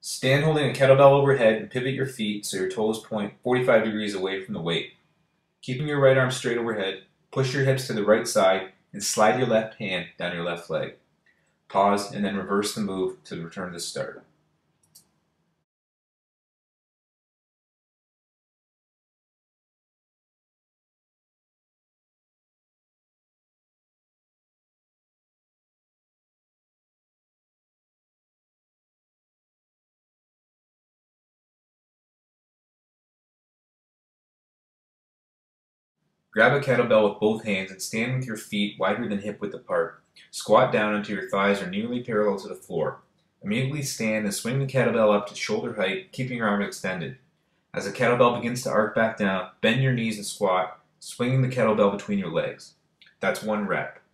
Stand holding a kettlebell overhead and pivot your feet so your toes point 45 degrees away from the weight. Keeping your right arm straight overhead, push your hips to the right side and slide your left hand down your left leg. Pause and then reverse the move to return to start. Grab a kettlebell with both hands and stand with your feet wider than hip width apart. Squat down until your thighs are nearly parallel to the floor. Immediately stand and swing the kettlebell up to shoulder height, keeping your arms extended. As the kettlebell begins to arc back down, bend your knees and squat, swinging the kettlebell between your legs. That's one rep.